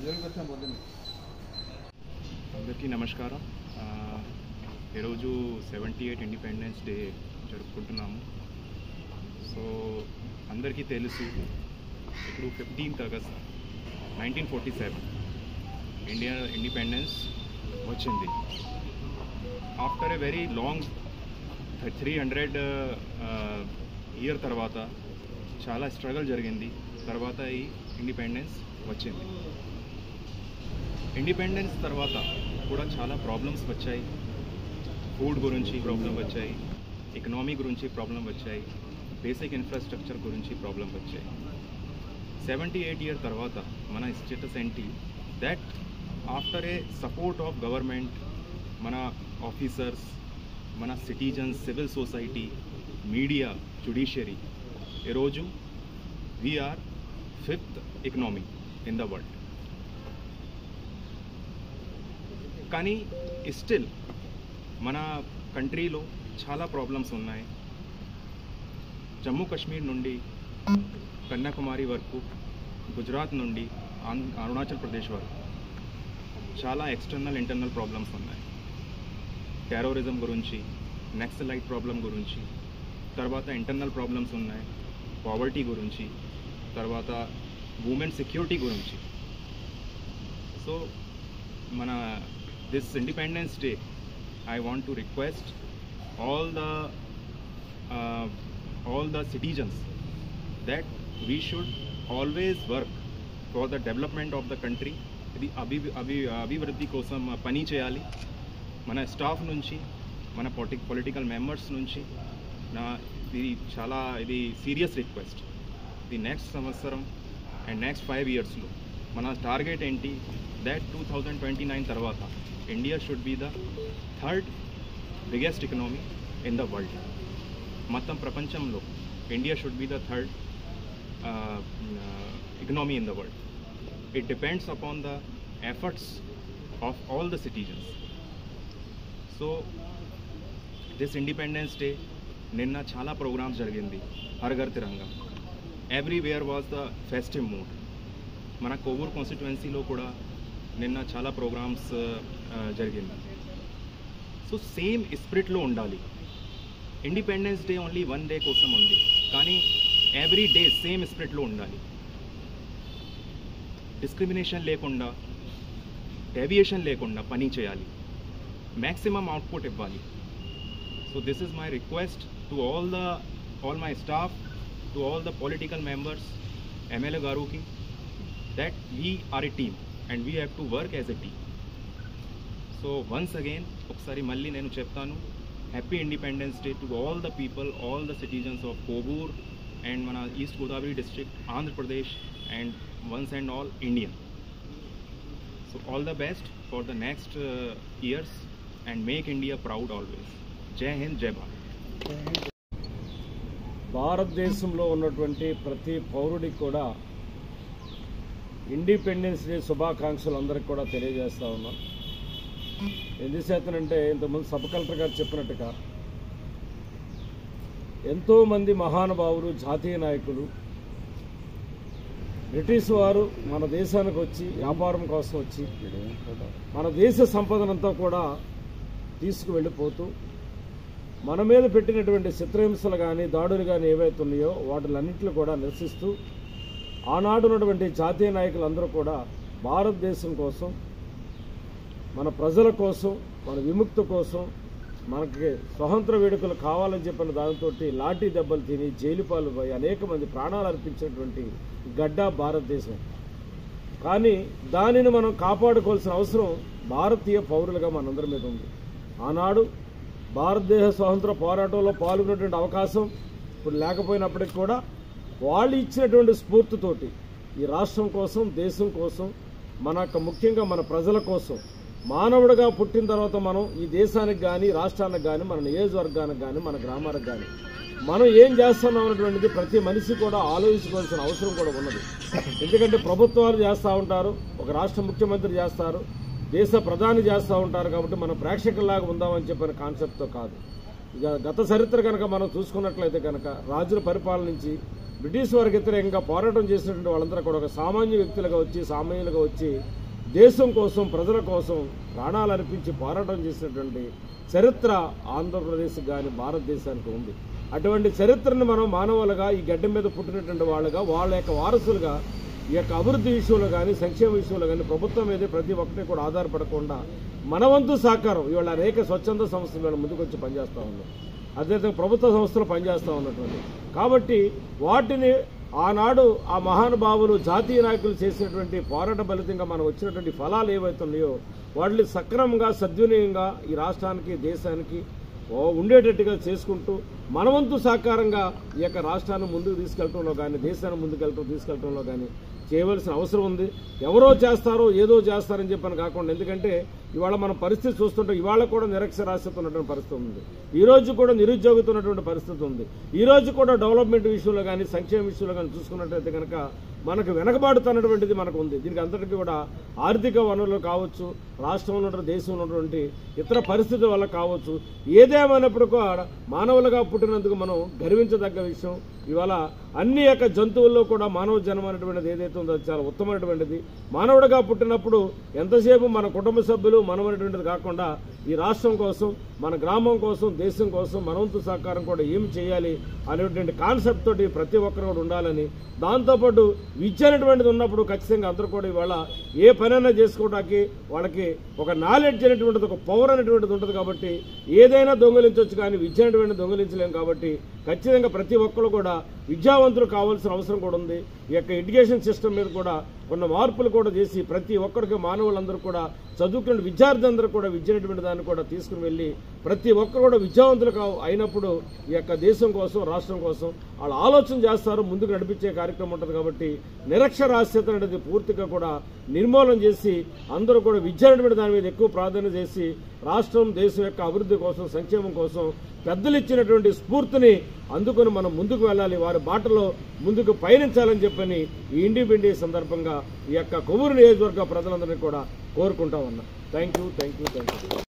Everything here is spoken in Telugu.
అందరికీ నమస్కారం. ఈరోజు 78 ఇండిపెండెన్స్ డే జరుపుకుంటున్నాము. సో అందరికీ తెలుసు, ఇప్పుడు 15th ఆగస్ట్ 1947 ఇండియా ఇండిపెండెన్స్ వచ్చింది. After a very long 300 year తర్వాత చాలా స్ట్రగల్ జరిగింది. తర్వాత ఈ ఇండిపెండెన్స్ వచ్చింది. ఇండిపెండెన్స్ తర్వాత కూడా చాలా ప్రాబ్లమ్స్ వచ్చాయి. ఫుడ్ గురించి ప్రాబ్లం వచ్చాయి, ఎకనామీ గురించి ప్రాబ్లం వచ్చాయి, బేసిక్ ఇన్ఫ్రాస్ట్రక్చర్ గురించి ప్రాబ్లం వచ్చాయి. 78 ఇయర్ తర్వాత మన స్టేటస్ ఏంటి? That after a support of government, మన ఆఫీసర్స్, మన citizens, civil society, media, judiciary, ఈరోజు we are 5th economy in the world. కానీ స్టిల్ మన కంట్రీలో చాలా ప్రాబ్లమ్స్ ఉన్నాయి. జమ్మూ కాశ్మీర్ నుండి కన్యాకుమారి వరకు, గుజరాత్ నుండి అరుణాచల్ ప్రదేశ్ వరకు చాలా ఎక్స్టర్నల్ ఇంటర్నల్ ప్రాబ్లమ్స్ ఉన్నాయి. టెర్రరిజం గురించి, నక్సలైట్ ప్రాబ్లం గురించి, తర్వాత ఇంటర్నల్ ప్రాబ్లమ్స్ ఉన్నాయి, పావర్టీ గురించి, తర్వాత ఉమెన్ సెక్యూరిటీ గురించి. సో మన this independence day I want to request all the citizens that we should always work for the development of the country. ఇది అభివృద్ధి కోసం పని చేయాలి. మన స్టాఫ్ నుంచి, మన పొలిటికల్ మెంబర్స్ నుంచి ఇది సీరియస్ రిక్వెస్ట్. ది నెక్స్ట్ సంవత్సరం అండ్ నెక్స్ట్ 5 ఇయర్స్లో మన టార్గెట్ ఏంటి? దట్ 2029 తర్వాత India should be the 3rd biggest economy in the world. మొత్తం ప్రపంచంలో India should be the 3rd economy in the world. It depends upon the efforts of all the citizens. So this Independence Day నిన్న చాలా ప్రోగ్రామ్స్ జరిగింది. Har Ghar Tiranga, everywhere was the festive mood. మన కోవూర్ కాన్స్టిట్యుయెన్సీలో కూడా నిన్న చాలా ప్రోగ్రామ్స్ జరిగింది. సో సేమ్ స్పిరిట్లో ఉండాలి. ఇండిపెండెన్స్ డే ఓన్లీ 1 డే కోసం ఉంది, కానీ ఎవ్రీ డే సేమ్ స్పిరిట్లో ఉండాలి. డిస్క్రిమినేషన్ లేకుండా, డెవియేషన్ లేకుండా పని చేయాలి. మ్యాక్సిమం అవుట్పుట్ ఇవ్వాలి. So this is my request to all my staff, to all the political members, MLA గారుకి, that we are a team and we have to work as a team. So once again ఒకసారి మళ్ళీ నేను చెప్తాను, happy independence day to all the people, all the citizens of Kovur and మన east Godavari district, Andhra Pradesh and once and all India. So all the best for the next years and make India proud always. Jai Hind, జై భారత్. భారతదేశంలో ఉన్నటువంటి ప్రతి పౌరుడికి కూడా ఇండిపెండెన్స్ డే శుభాకాంక్షలు అందరికి కూడా తెలియజేస్తూ ఉన్నాం. ఎందుచేతనంటే ఇంతకుముందు సబ్ కలెక్టర్ గారు చెప్పినట్టుగా ఎంతోమంది మహానుభావులు, జాతీయ నాయకులు బ్రిటిష్ వారు మన దేశానికి వచ్చి వ్యాపారం కోసం వచ్చి మన దేశ సంపదనంతా కూడా తీసుకువెళ్ళిపోతూ మన మీద పెట్టినటువంటి చిత్రహింసలు కానీ, దాడులు కానీ ఏవైతే ఉన్నాయో వాటిలన్నింటినీ కూడా నిరసిస్తూ ఆనాడు ఉన్నటువంటి జాతీయ నాయకులందరూ కూడా భారతదేశం కోసం, మన ప్రజల కోసం, మన విముక్తి కోసం, మనకి స్వతంత్ర వేడుకలు కావాలని చెప్పిన దానితో లాఠీ దెబ్బలు తిని జైలు పాలు పోయి అనేక మంది ప్రాణాలు అర్పించినటువంటి గడ్డ భారతదేశం. కానీ దానిని మనం కాపాడుకోవాల్సిన అవసరం భారతీయ పౌరులుగా మనందరి మీద ఉంది. ఆనాడు భారతదేశ స్వతంత్ర పోరాటంలో పాల్గొనేటువంటి అవకాశం ఇప్పుడు లేకపోయినప్పటికీ కూడా వాళ్ళు ఇచ్చినటువంటి స్ఫూర్తితోటి ఈ రాష్ట్రం కోసం, దేశం కోసం, ముఖ్యంగా మన ప్రజల కోసం, మానవుడిగా పుట్టిన తర్వాత మనం ఈ దేశానికి కానీ, రాష్ట్రానికి కానీ, మన నియోజకవర్గానికి కానీ, మన గ్రామానికి కానీ మనం ఏం చేస్తున్నాం అన్నటువంటిది ప్రతి మనిషి కూడా ఆలోచించుకోవాల్సిన అవసరం కూడా ఉన్నది. ఎందుకంటే ప్రభుత్వాలు చేస్తూ ఉంటారు, ఒక రాష్ట్ర ముఖ్యమంత్రి చేస్తారు, దేశ ప్రధాని చేస్తూ ఉంటారు. కాబట్టి మనం ప్రేక్షకుల్లాగా ఉందామని చెప్పిన కాన్సెప్ట్తో కాదు. ఇక గత చరిత్ర కనుక మనం చూసుకున్నట్లయితే కనుక రాజుల పరిపాలన నుంచి బ్రిటిష్ వారికి వ్యతిరేకంగా పోరాటం చేసినటువంటి వాళ్ళందరూ కూడా ఒక సామాన్యులుగా వచ్చి దేశం కోసం ప్రజల కోసం ప్రాణాలు అర్పించి పోరాటం చేసినటువంటి చరిత్ర ఆంధ్రప్రదేశ్ కానీ భారతదేశానికి ఉంది. అటువంటి చరిత్రను మనం మానవులుగా ఈ గడ్డ మీద పుట్టినటువంటి వాళ్ళుగా వాళ్ళ యొక్క వారసులుగా ఈ యొక్క అభివృద్ధి విషయంలో కానీ సంక్షేమ విషయంలో కానీ ప్రభుత్వం మీదే ప్రతి ఒక్కటి కూడా ఆధారపడకుండా మన వంతు సహకారం ఇవాళ అనేక స్వచ్ఛంద సంస్థలు వీళ్ళ ముందుకు వచ్చి పనిచేస్తూ ఉన్నాయి. అదేవిధంగా ప్రభుత్వ సంస్థలు పనిచేస్తూ ఉన్నటువంటి కాబట్టి వాటిని ఆనాడు ఆ మహానుభావులు జాతీయ నాయకులు చేసినటువంటి పోరాట ఫలితంగా మనం వచ్చినటువంటి ఫలాలు ఏవైతున్నాయో వాటిని సక్రమంగా సద్వినియోగంగా ఈ రాష్ట్రానికి దేశానికి ఉండేటట్టుగా చేసుకుంటూ మనవంతు సహకారంగా ఈ యొక్క రాష్ట్రాన్ని ముందుకు తీసుకెళ్లడంలో కానీ దేశాన్ని తీసుకెళ్లడంలో కానీ చేయవలసిన అవసరం ఉంది. ఎవరో చేస్తారో ఏదో చేస్తారని చెప్పని కాకుండా, ఎందుకంటే ఇవాళ మనం పరిస్థితి చూస్తుంటే ఇవాళ కూడా నిరక్షరాస్యత ఉన్నటువంటి పరిస్థితి ఉంది, ఈ రోజు కూడా నిరుద్యోగిత ఉన్నటువంటి పరిస్థితి ఉంది, ఈ రోజు కూడా డెవలప్మెంట్ విషయంలో కానీ సంక్షేమ విషయంలో కానీ చూసుకున్నట్లయితే కనుక మనకు వెనకబాటుతున్నటువంటిది మనకు ఉంది. దీనికి అంతటికీ కూడా ఆర్థిక వనరులు కావచ్చు, రాష్ట్రంలో ఉన్నటువంటి దేశంలో ఉన్నటువంటి ఇతర పరిస్థితుల వల్ల కావచ్చు, ఏదేమైనప్పుడు కూడా మానవులుగా పుట్టినందుకు మనం గర్వించదగ్గ విషయం. ఇవాళ అన్ని యొక్క జంతువుల్లో కూడా మానవ జన్మ అనేటువంటిది ఏదైతే ఉందో చాలా ఉత్తమమైనటువంటిది. మానవుడిగా పుట్టినప్పుడు ఎంతసేపు మన కుటుంబ సభ్యులు మనం అనేటువంటిది కాకుండా ఈ రాష్ట్రం కోసం, మన గ్రామం కోసం, దేశం కోసం మనవంతు సహకారం కూడా ఏమి చేయాలి అనేటువంటి కాన్సెప్ట్ తోటి ప్రతి ఒక్కరు కూడా ఉండాలని, దాంతోపాటు విద్య అనేటువంటిది ఉన్నప్పుడు ఖచ్చితంగా అందరూ కూడా ఇవాళ ఏ పనైనా చేసుకోవడానికి వాళ్ళకి ఒక నాలెడ్జ్ అనేటువంటిది, ఒక పవర్ అనేటువంటిది ఉంటుంది. కాబట్టి ఏదైనా దొంగిలించవచ్చు కానీ విద్య అనేటువంటిది దొంగిలించలేము. కాబట్టి ఖచ్చితంగా ప్రతి ఒక్కరు కూడా విద్యావంతులు కావాల్సిన అవసరం కూడా ఉంది. ఈ యొక్క ఎడ్యుకేషన్ సిస్టమ్ మీద కూడా కొన్ని మార్పులు కూడా చేసి ప్రతి ఒక్కరికి మానవులందరూ కూడా చదువుకున్న విద్యార్థులందరూ కూడా విద్య అనేటువంటి దాన్ని కూడా తీసుకుని వెళ్ళి ప్రతి ఒక్కరు కూడా విద్యావంతులు అయినప్పుడు ఈ యొక్క దేశం కోసం, రాష్ట్రం కోసం వాళ్ళు ఆలోచన చేస్తారు, ముందుకు నడిపించే కార్యక్రమం ఉంటుంది. కాబట్టి నిరక్షరాస్యత అనేది పూర్తిగా కూడా నిర్మూలన చేసి అందరూ కూడా విద్య అనేటువంటి దాని మీద ఎక్కువ ప్రాధాన్యత చేసి రాష్ట్రం, దేశం యొక్క అభివృద్ధి కోసం, సంక్షేమం కోసం పెద్దలు ఇచ్చినటువంటి స్ఫూర్తిని అందుకొని మనం ముందుకు వెళ్ళాలి, వారి బాటలో ముందుకు పయనించాలని చెప్పని ఈ ఇండిపెండెన్స్ సందర్భంగా ఈ యొక్క కొవ్వూరు నియోజకవర్గ ప్రజలందరినీ కూడా కోరుకుంటా ఉన్నా. Thank you.